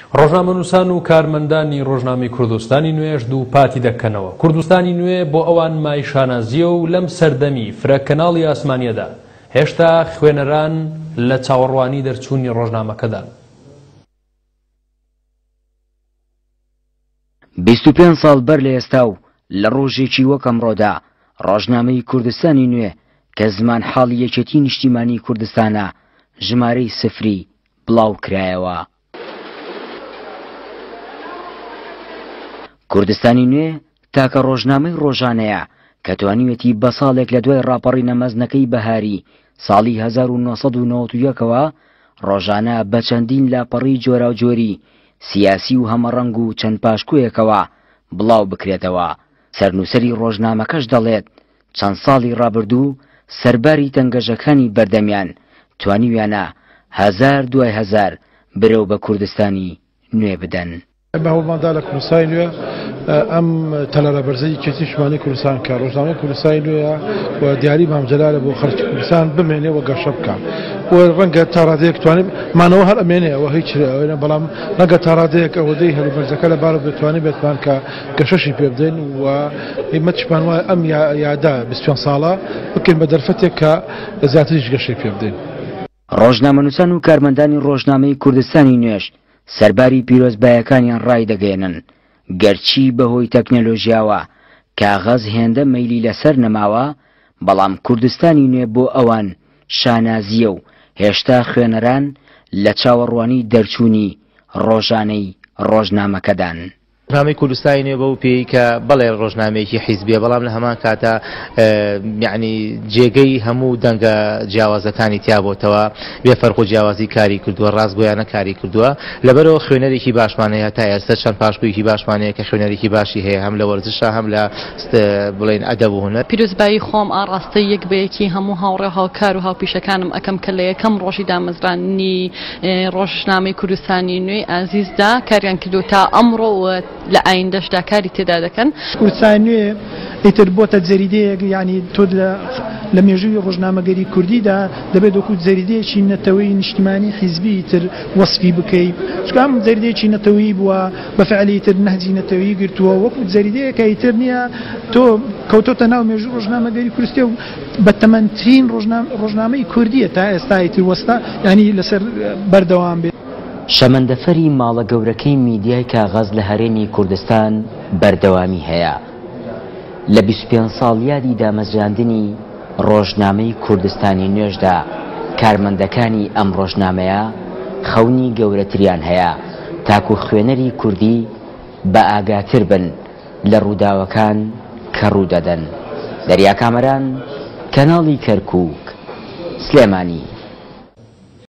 ڕۆژنامەنووسان و کارمەندانی ڕۆژنامەی کوردستانی نوێش دوو پاتی دەکەنەوە. کوردستانی نوێ بۆ ئەوان مای شانازیە و لەم سەردەمی فرە کەناڵی ئاسمانیەدا هێشتا خوێنەران لە چاوەڕوانی دەرچوونی ڕۆژنامەکەدان. 25 ساڵ بەر لە ئێستا و لە ڕۆژێکی وەک ئەمڕۆدا ڕۆژنامەی کوردستانی نوێ کە زمان حاڵی یەکێتی نیشتیمانی کوردستانە ژمارەی سفری بڵاو کرایەوە. کوردستانی نوێ تاکە ڕۆژنامەی ڕۆژانەیە کە توانیوێتی بە ساڵێک لە دوای ڕاپەڕینە مەزنەکەی بەهاری ساڵی 1991ەوە ڕۆژانە بە چەندین لاپەڕی جۆرا و جۆری سیاسی و هەمەڕەنگ و چەند پاشکویەکەوە بڵاو بکرێتەوە. سەرنووسەری ڕۆژنامەکەش دەڵێت چەند ساڵی ڕابردوو سەرباری تەنگەژەکانی بەردەمیان توانیویانە 1000 دوای 1000 برەو بە کوردستانی نوێ بدەن. بەهۆڵماندا لە کوردستانی نوێ ئەم تەلەرە بەرزەی کێتی شمانی کوردستان کە ڕۆژنامەی کوردستانی نوێیە و دیاری مامجەلالە بۆ خەڵکی کوردستان بمێنێ و گەشە بکە و ڕەنگە تا ڕادەیەک توانێت مانەوە هەر ئەمێنێەوە هیچ بەڵام ڕەنگە تا ڕادەیەک ئەوەدەی هەلوبەرزەکە لە بارە بتوانێت بێتمان کە گەشەشی پێ بدەین و هیمەتشمان وایە ئەم یادا 25 ساڵە بکەین بە دەرفەتێک کە زیاتریش گەشەی پێ بدەین. ڕۆژنامەنووسان و کارمەندانی ڕۆژنامەی کوردستانی نوێش سەرباری پیرۆزبایەکانیان ڕای دەگەێنن گەرچی بەهۆی تەکنەلۆژیاوە کاغەز هێندە مەیلی لەسەر نەماوە بەڵام کوردستانی نوێ بۆ ئەوان شانازیە و هێشتا خوێنەران لە چاوەڕوانی دەرچوونی ڕۆژانەی ڕۆژنامەکەدان. ڕۆژنامەی کوردستانی نوێ بەو پێی کە بەڵێ ڕۆژنامەیەکی حیزبیە بەڵام لە هەمان کاتە یعنی جێگەی هەموو دەنگە جیاوازەکانی تیابۆتەوە بێفەرق و جیاوازی کاری کردووە ڕاستگۆیانە کاری کردووە لەبەرەوە خوێنەرێکی باشمانەیە تا ئێستا چەند پاشگویەکی باشمانەیە کە خوێنەرێکی باشی هەیە هەم لە وەرزشە هەم لە بڵێن ئەدەب و هونەر. پیرۆزبایی خۆم ئاڕاستە یەک بەیەکی هەموو هاوڕێ هاوکار و هاوپیشەکانم ئەەکەم کە لە یەکەم ڕۆژی دامەزرانی ڕۆژنامەی کوردستانی نوێ ئازیزدا کاریان کردو تا ئەمڕۆ لە ئایندەشدا کاری تێدا دەکەن. کوردستانی نوێ ئیتر بۆتە جەریدەیەک یعنی تۆ لە مێژووی ڕۆژنامەگەری کوردیدا دەبێت وەکو جەریدەیەکی نەتەوەی نیشتیمانی حیزبی تر وەسفی بکەیت چکام جەریدەیەکی نەتەوەی بووە بەفعلی تر نەهجی نەتەوەی گرتووە وەکو جەریدەیەکە ئیتر نییە تۆ کەوتۆتە ناو مێژووی ڕۆژنامەگەری کوردستێ و بەتەمەنترین ڕۆژنامەی کوردیە تا ئێستا ئیتر وەستا ینی لەسەر بەردەوام بێت. شەمەندەفەری ماڵە گەورەکەی میدیای کاغەز لە هەرێمی کوردستان بەردەوامی هەیە. لە 25 ساڵ یادی دامەزراندنی ڕۆژنامەی کوردستانی نوێژدا کارمەندەکانی ئەم ڕۆژنامەیە خەونی گەورەتریان هەیە تاکو خوێنەری کوردی بە ئاگاتر بن لە ڕووداوەکان کە ڕوودەدەن. دەریا کامەران، کەناڵی کەرکووک، سلێمانی.